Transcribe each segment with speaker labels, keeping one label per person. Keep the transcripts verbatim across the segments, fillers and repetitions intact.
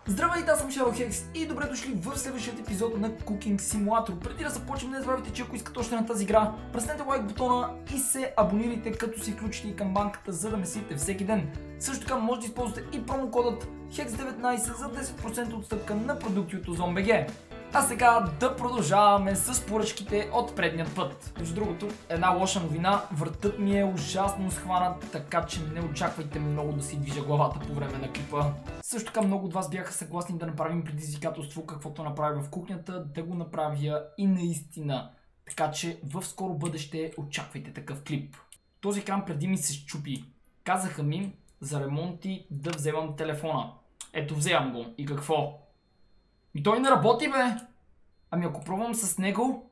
Speaker 1: Здравейте, аз съм ShadowHex и добре дошли в следващия епизод на Cooking Simulator. Преди да започнем, не забравяйте, че ако искате още на тази игра, преснете лайк бутона и се абонирайте, като си включите и камбанката, за да ме следите всеки ден. Също така може да използвате и промокодът хекс деветнайсет за десет процента отстъпка на продукти от OzonBG. А сега да продължаваме с поръчките от предният път. Между другото, една лоша новина, вратът ми е ужасно схванат, така че не очаквайте много да си движа главата по време на клипа. Също така много от вас бяха съгласни да направим предизвикателство, каквото направя в кухнята, да го направя и наистина. Така че в скоро бъдеще очаквайте такъв клип. Този екран преди ми се счупи. Казаха ми за ремонти да вземам телефона. Ето, вземам го. И какво? И той не работи, бе! Ами ако пробвам с него...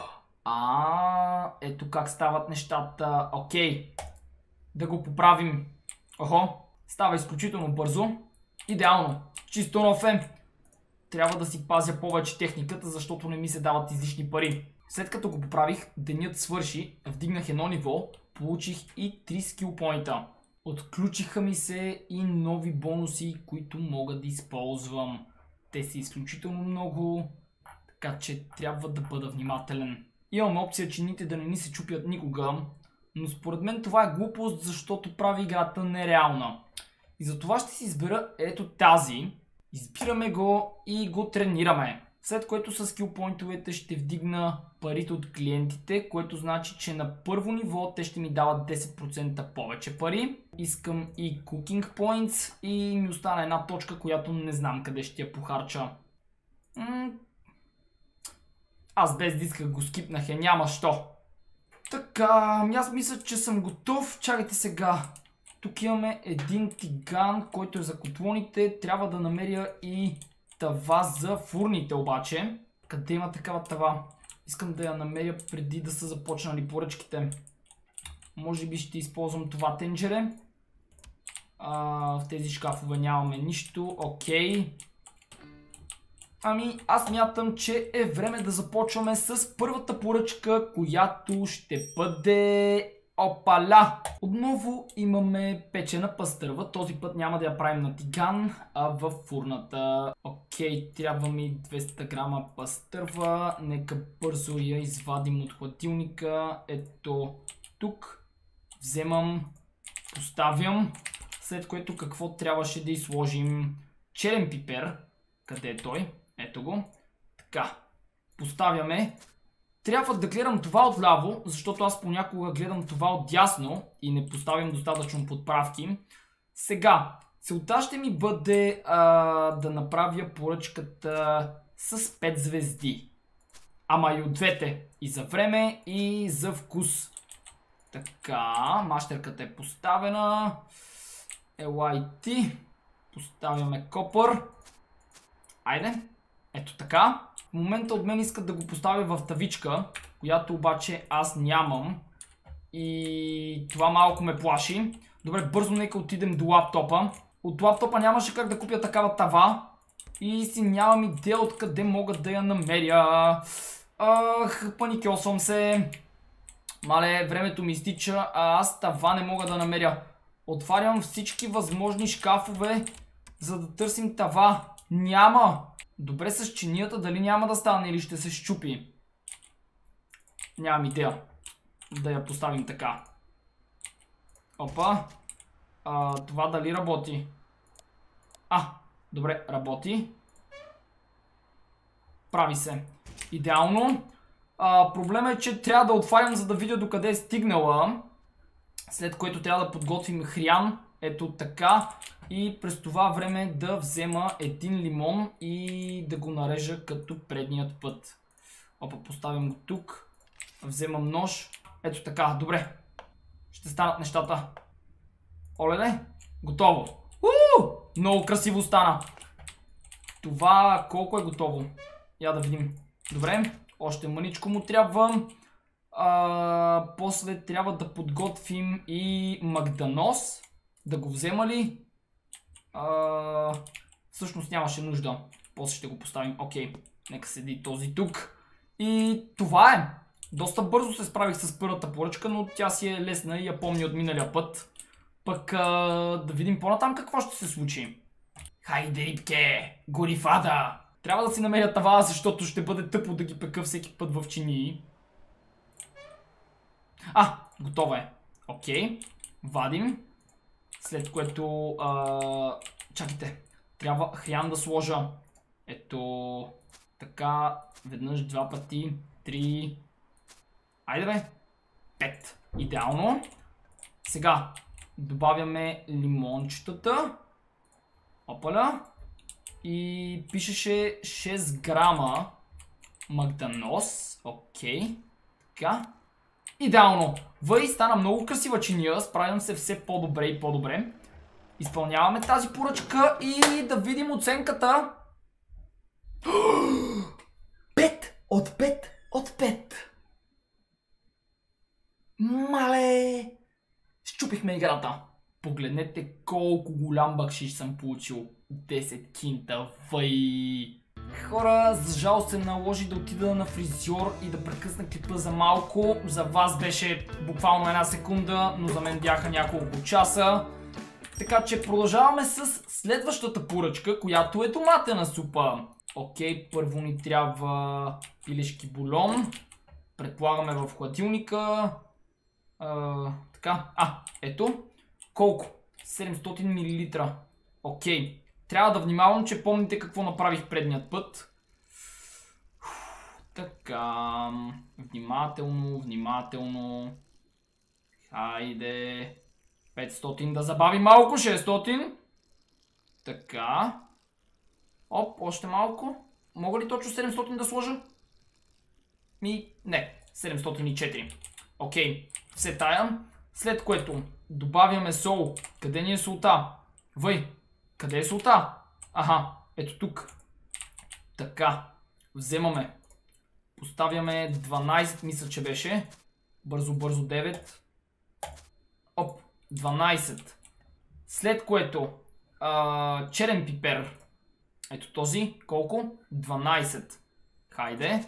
Speaker 1: А, ето как стават нещата. Окей. Да го поправим. Охо, става изключително бързо. Идеално. Чисто нов е. Трябва да си пазя повече техниката, защото не ми се дават излишни пари. След като го поправих, денят свърши, вдигнах едно ниво, получих и три скил поинта. Отключиха ми се и нови бонуси, които мога да използвам. Те са изключително много, така че трябва да бъда внимателен. Имаме опция чините да не ни се чупят никога, но според мен това е глупост, защото прави играта нереална. И затова ще си избера ето тази, избираме го и го тренираме. След което с скилпоинтовете ще вдигна парите от клиентите, което значи, че на първо ниво те ще ми дават десет процента повече пари. Искам и Cooking Points и ми остана една точка, която не знам къде ще я похарча. М Аз без диска го скипнах, е, няма що. Така, аз мисля, че съм готов. Чакайте сега. Тук имаме един тиган, който е за котлоните. Трябва да намеря и тава за фурните обаче. Къде има такава тава? Искам да я намеря преди да са започнали поръчките. Може би ще използвам това тенджере. А, в тези шкафове нямаме нищо. Окей. Ами аз мятам, че е време да започваме с първата поръчка, която ще бъде... Опаля! Отново имаме печена пастърва. Този път няма да я правим на тиган, а в фурната. Окей, трябва ми двеста грама пастърва. Нека бързо я извадим от хладилника. Ето тук. Вземам, поставям. След което какво трябваше да изложим? Черен пипер. Къде е той? Ето го. Така. Поставяме. Трябва да гледам това отляво, защото аз понякога гледам това отдясно и не поставям достатъчно подправки. Сега, целта ще ми бъде а, да направя поръчката с пет звезди. Ама и от двете. И за време, и за вкус. Така, мащерката е поставена. ел ай ти. Поставяме копър. Айде. Ето така. В момента от мен искат да го поставя в тавичка, която обаче аз нямам. И това малко ме плаши. Добре, бързо нека отидем до лаптопа. От лаптопа нямаше как да купя такава тава. И си нямам идея откъде мога да я намеря. Ах, паникьосвам се. Мале, времето ми изтича, а аз тава не мога да намеря. Отварям всички възможни шкафове, за да търсим тава. Няма! Добре, с чинията дали няма да стане или ще се счупи. Нямам идея. Да я поставим така. Опа. А, това дали работи? А, добре, работи. Прави се. Идеално. А, проблема е, че трябва да отварям, за да видя докъде е стигнала. След което трябва да подготвим хрян. Ето така. И през това време да взема един лимон и да го нарежа като предният път. Опа, поставям го тук. Вземам нож. Ето така, добре. Ще станат нещата. Оле, готово. Уу! Много красиво стана. Това колко е готово? Я да видим. Добре, още мъничко му трябва. А, после трябва да подготвим и магданос. Да го взема ли? А, всъщност нямаше нужда. После ще го поставим. Окей, нека седи този тук. И това е. Доста бързо се справих с първата поръчка, но тя си е лесна и я помня от миналия път. Пък а, да видим по-натам какво ще се случи. Хайде, рибке! Горифада! Трябва да си намеря тава, защото ще бъде тъпо да ги пека всеки път в чинии. А, готова е. Окей. Вадим. След което... А... Чакайте. Трябва хрян да сложа. Ето... Така... Веднъж, два пъти. Три... Айде бе. Пет. Идеално. Сега. Добавяме лимончетата. Опаля. И пишеше шест грама магданос. Окей. Така. Идеално. Въй, стана много красива чиния. Справям се все по-добре и по-добре. Изпълняваме тази поръчка и да видим оценката. пет от пет от пет. Мале! Счупихме играта. Погледнете колко голям бакшиш съм получил. десет кинта. Въй! Хора, за жал се наложи да отида на фризьор и да прекъсна клипа за малко. За вас беше буквално една секунда, но за мен бяха няколко часа. Така че продължаваме с следващата поръчка, която е томатена супа. Окей, първо ни трябва пилешки бульон. Предполагаме в хладилника. А, така, а, ето. Колко? седемстотин милилитра. Окей. Трябва да внимавам, че помните какво направих предният път. Така. Внимателно, внимателно. Хайде. петстотин да забави малко. шестстотин. Така. Оп, още малко. Мога ли точно седемстотин да сложа? Ми, не. седемстотин и четири. Окей. Все тая. След което добавяме сол. Къде ни е солта? Въй. Къде е солта? Аха, ето тук. Така. Вземаме. Поставяме дванайсет, мисля, че беше. Бързо, бързо, девет. Оп, дванайсет. След което а, черен пипер. Ето този. Колко? дванайсет. Хайде.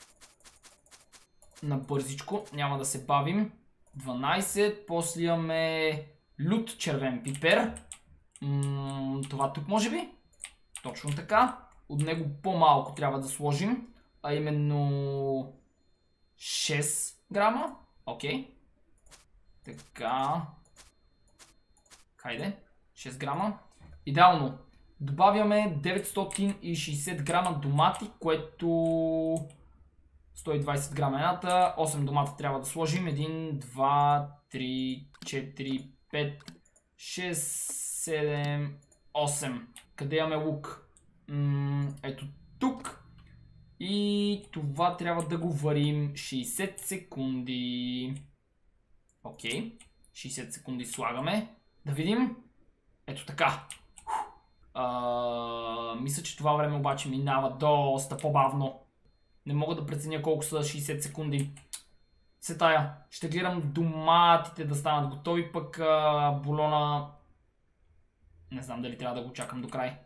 Speaker 1: Набързичко. Няма да се бавим. дванайсет. После имаме лют червен пипер. М това тук може би? Точно така. От него по-малко трябва да сложим. А именно шест грама. Окей. Така. Хайде. шест грама. Идеално. Добавяме деветстотин и шейсет грама домати, което сто и двайсет грама едната. осем домата трябва да сложим. едно, два, три, четири, пет, шест, седем, осем. Къде имаме лук? М ето тук. И това трябва да го варим шейсет секунди. Окей. шейсет секунди слагаме. Да видим. Ето така. А, мисля, че това време обаче минава доста по-бавно. Не мога да преценя колко са шейсет секунди. Се тая. Ще гледам доматите да станат готови, пък а, бульона... Не знам дали трябва да го чакам до край.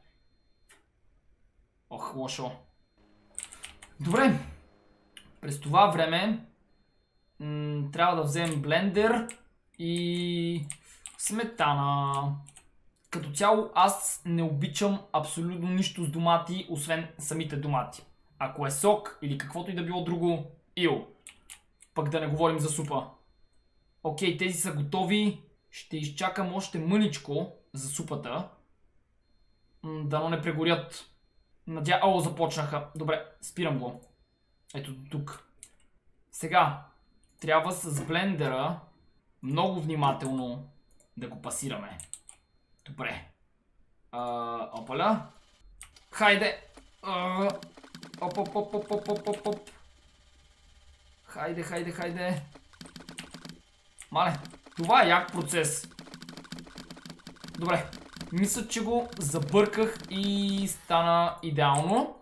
Speaker 1: Ох, лошо. Добре. През това време трябва да вземем блендер и сметана. Като цяло аз не обичам абсолютно нищо с домати, освен самите домати. Ако е сок или каквото и да било друго, ил. Пък да не говорим за супа. Окей, тези са готови. Ще изчакам още мъничко за супата. Дано не прегорят. Надя... О, започнаха. Добре, спирам го. Ето тук. Сега, трябва с блендера много внимателно да го пасираме. Добре. А, опаля. Хайде. А, оп, оп, оп, оп, оп, оп, оп, оп. Хайде, хайде, хайде. Мале, това е як процес. Добре. Мисля, че го забърках и стана идеално.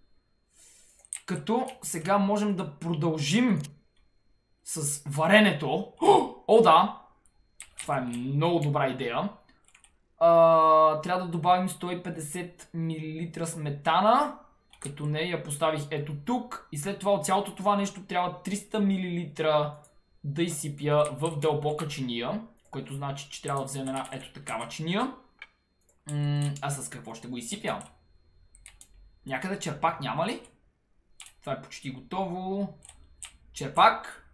Speaker 1: Като сега можем да продължим с варенето. О, да! Това е много добра идея. А, трябва да добавим сто и петдесет милилитра сметана. Като не я поставих ето тук. И след това от цялото това нещо трябва триста милилитра да изсипя в дълбока чиния. Което значи, че трябва да вземем една ето такава чиния. М- а с какво ще го изсипя? Някъде черпак няма ли? Това е почти готово. Черпак.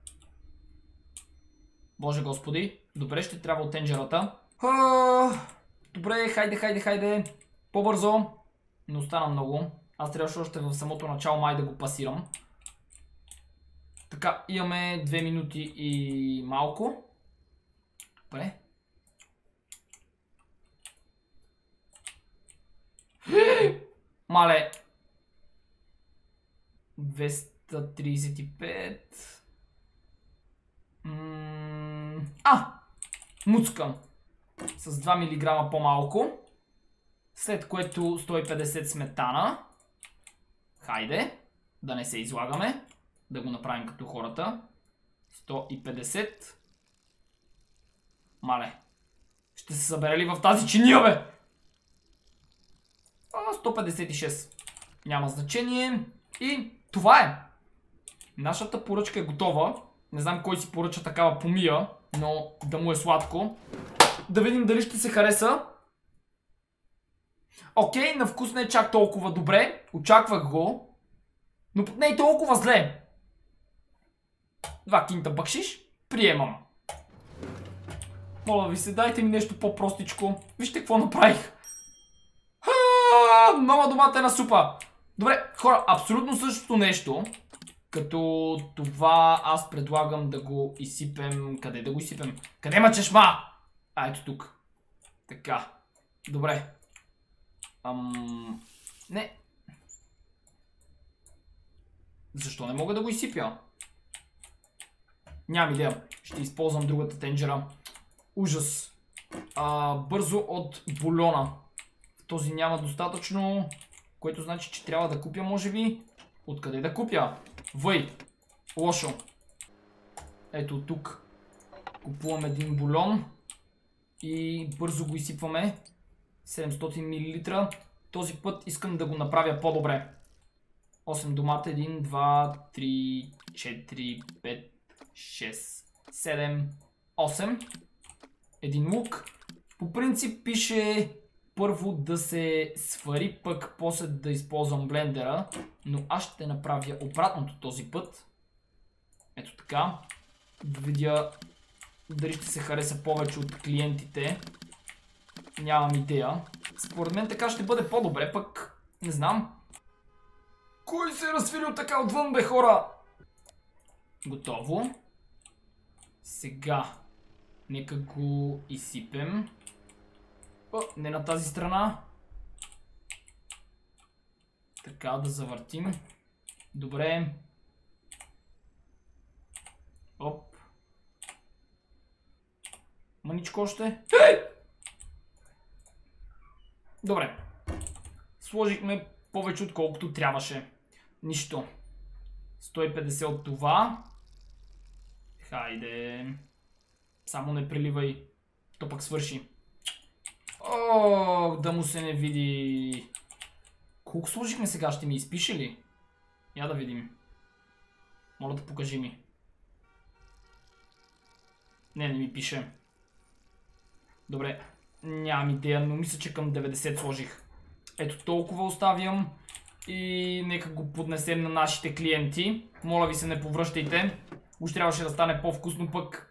Speaker 1: Боже господи. Добре, ще трябва от тенджерата. Добре, хайде, хайде, хайде. По-бързо. Не остана много. Аз трябваше още в самото начало май да го пасирам. Така, имаме две минути и малко. Добре. Мале. двеста тридесет и пет. М- а! Муцка. С два милиграма по-малко. След което сто и петдесет сметана. Хайде. Да не се излагаме. Да го направим като хората. сто и петдесет. Мале. Ще се събере ли в тази чиния, бе? А, сто петдесет и шест. Няма значение. И това е. Нашата поръчка е готова. Не знам кой си поръча такава помия, но да му е сладко. Да видим дали ще се хареса. Окей, на вкус не е чак толкова добре. Очаквах го. Но не е толкова зле. Два кинта бакшиш. Приемам. Моля ви се, дайте ми нещо по-простичко. Вижте какво направих. Нова доматена супа. Добре, хора, абсолютно същото нещо. Като това аз предлагам да го изсипем. Къде да го изсипем? Къде има чешма? А, ето тук. Така. Добре. Ам... Не. Защо не мога да го изсипя? Нямам идея. Ще използвам другата тенджера. Ужас. А, бързо от бульона. Този няма достатъчно. Което значи, че трябва да купя, може би. Откъде да купя? Въй. Лошо. Ето тук. Купувам един бульон. И бързо го изсипваме. седемстотин милилитра. Този път искам да го направя по-добре. осем домата. едно, два, три, четири, пет, шест, седем, осем. Един лук. По принцип пише първо да се свари, пък после да използвам блендера. Но аз ще направя обратното този път. Ето така. Да видя дали ще се хареса повече от клиентите. Нямам идея. Според мен така ще бъде по-добре, пък не знам. Кой се е разфилил така отвън, бе, хора? Готово. Сега нека го изсипем. О, не на тази страна. Така, да завъртим. Добре. Оп. Маничко още. Ей! Добре. Сложихме повече отколкото трябваше. Нищо. сто и петдесет от това. Хайде. Само не приливай. То пък свърши. О, да му се не види. Колко сложихме сега? Ще ми изпише ли? Я да видим. Моля да покажи ми. Не, не ми пише. Добре. Нямам идея, но мисля, че към деветдесет сложих. Ето толкова оставям. И нека го поднесем на нашите клиенти. Моля ви се, не повръщайте. Уж трябваше да стане по-вкусно пък.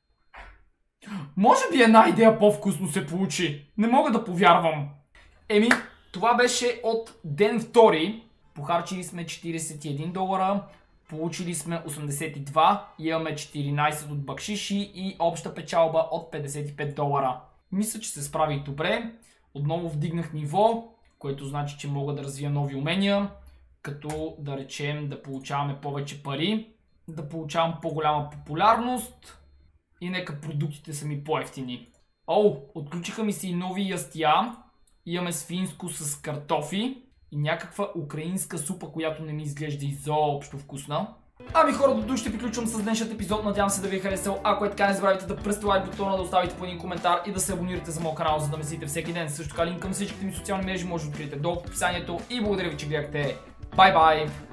Speaker 1: Може би една идея по-вкусно се получи. Не мога да повярвам. Еми, това беше от ден втори. Похарчили сме четиридесет и един долара. Получили сме осемдесет и два. Имаме четиринайсет от бакшиши и обща печалба от петдесет и пет долара. Мисля, че се справих добре. Отново вдигнах ниво, което значи, че мога да развия нови умения. Като да речем да получаваме повече пари. Да получавам по-голяма популярност. И нека продуктите са ми по-евтини. О, отключиха ми се и нови ястия. Имаме свинско с картофи. И някаква украинска супа, която не ми изглежда изобщо вкусна. Ами хора, до тук ще приключвам с днешният епизод. Надявам се да ви е харесал. Ако е така, не забравяйте да пръсте лайк бутона, да оставите по един коментар и да се абонирате за моят канал, за да ме следите всеки ден. Също така линк към всичките ми социални мрежи може да откриете долу в описанието. И благодаря ви, че гледахте. Бай-бай!